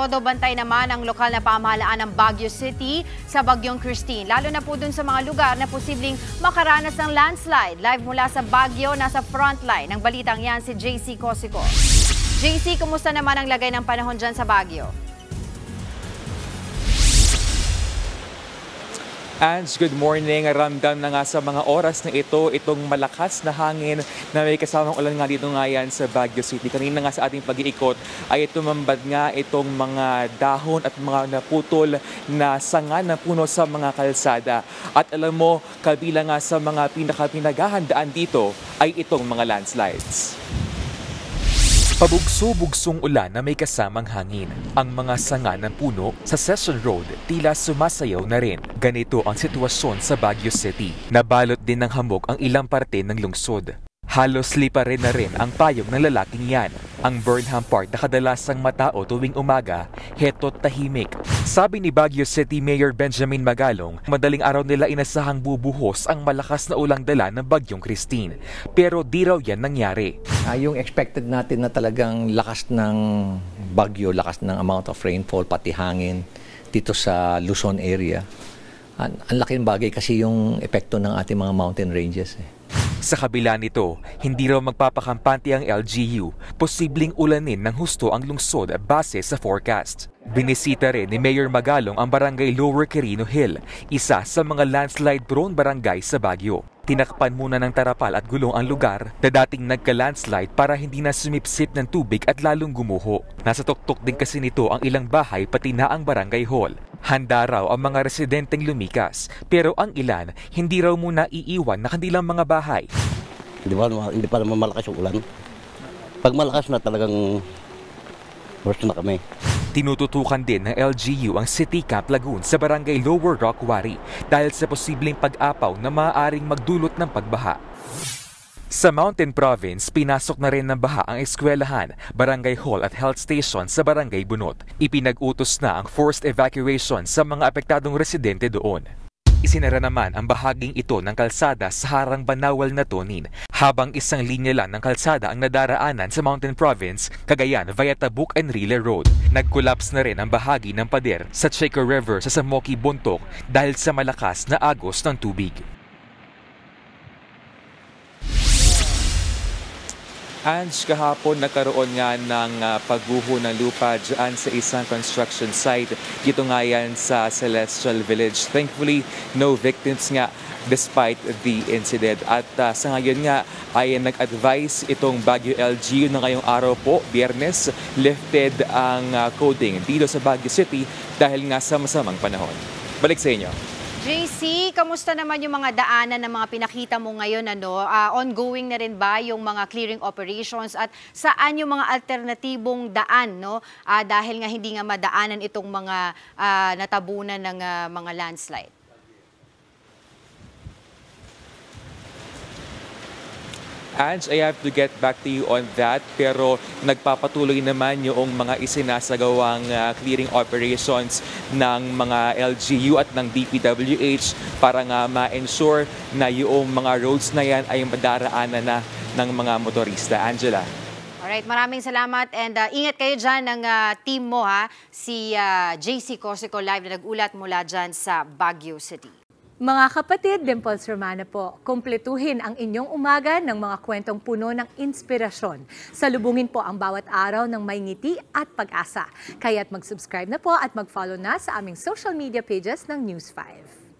todo bantay naman ang lokal na pamahalaan ng Baguio City sa Bagyong Christine. Lalo na po dun sa mga lugar na posibleng makaranas ng landslide. Live mula sa Baguio, nasa frontline ng balitang yan si JC Cosico. JC, kumusta naman ang lagay ng panahon dyan sa Baguio? Ange, good morning. Ramdam na nga sa mga oras na ito, itong malakas na hangin na may kasamang ulan nga dito nga yan sa Baguio City. Kanina nga sa ating pag-iikot ay tumambad nga itong mga dahon at mga naputol na sanga na puno sa mga kalsada. At alam mo, kabilang nga sa mga pinaghahandaan dito ay itong mga landslides. Pabugso-bugsong ulan na may kasamang hangin. Ang mga sanga ng puno sa Session Road tila sumasayaw na rin. Ganito ang sitwasyon sa Baguio City. Nabalot din ng hamog ang ilang parte ng lungsod. Halos lipa rin na rin ang payong ng lalaking yan. Ang Burnham Park na kadalasang matao tuwing umaga, heto't tahimik. Sabi ni Baguio City Mayor Benjamin Magalong, madaling araw nila inasahang bubuhos ang malakas na ulang dala ng Bagyong Christine. Pero di raw yan nangyari. Yung expected natin na talagang lakas ng bagyo, lakas ng amount of rainfall, pati hangin dito sa Luzon area. Ang laking bagay kasi yung epekto ng ating mga mountain ranges. Sa kabila nito, hindi raw magpapakampante ang LGU, posibleng ulanin ng husto ang lungsod base sa forecast. Binisita rin ni Mayor Magalong ang barangay Lower Quirino Hill, isa sa mga landslide-prone barangay sa Baguio. Tinakpan muna ng tarapal at gulong ang lugar na dating nagka-landslide para hindi na sumipsip ng tubig at lalong gumuho. Nasa tuktok din kasi nito ang ilang bahay pati na ang barangay hall. Handa raw ang mga residenteng lumikas, pero ang ilan hindi raw muna iiwan na kanilang mga bahay. Hindi pa naman malakas yung ulan. Pag malakas na talagang burst na kami. Tinututukan din ng LGU ang City Camp Lagoon sa barangay Lower Rock Wari dahil sa posibleng pag-apaw na maaaring magdulot ng pagbaha. Sa Mountain Province, pinasok na rin ng baha ang eskwelahan, barangay hall at health station sa barangay Bunot. Ipinag-utos na ang forced evacuation sa mga apektadong residente doon. Isinara naman ang bahaging ito ng kalsada sa harang Banawal na Tonin, habang isang linya lang ng kalsada ang nadaraanan sa Mountain Province, Cagayan via Tabuk and Rile Road. Nag-collapse na rin ang bahagi ng pader sa Checo River sa Samoki Bontoc dahil sa malakas na agos ng tubig. Ange, kahapon nagkaroon nga ng pagguho ng lupa dyan sa isang construction site. Dito nga yan sa Celestial Village. Thankfully, no victims nga despite the incident. At sa ngayon nga ay nag-advise itong Baguio LGU na ngayong araw po, Biyernes, lifted ang coding dito sa Baguio City dahil nga sa masamang panahon. Balik sa inyo. JC, kamusta naman yung mga daanan na mga pinakita mo ngayon? Ongoing na rin ba yung mga clearing operations at saan yung mga alternatibong daan? Dahil nga hindi nga madaanan itong mga natabunan ng mga landslide. Ange, I have to get back to you on that, pero nagpapatuloy naman yung mga isinasagawang clearing operations ng mga LGU at ng DPWH para nga ma-ensure na yung mga roads na yan ay madaraanan na ng mga motorista. Angela. Alright, maraming salamat and ingat kayo dyan ng team mo, si JC Cosico Live na nag-ulat mula dyan sa Baguio City. Mga kapatid, Dimples Romana po, kumpletuhin ang inyong umaga ng mga kwentong puno ng inspirasyon. Salubungin po ang bawat araw ng may ngiti at pag-asa. Kaya't mag-subscribe na po at mag-follow na sa aming social media pages ng News 5.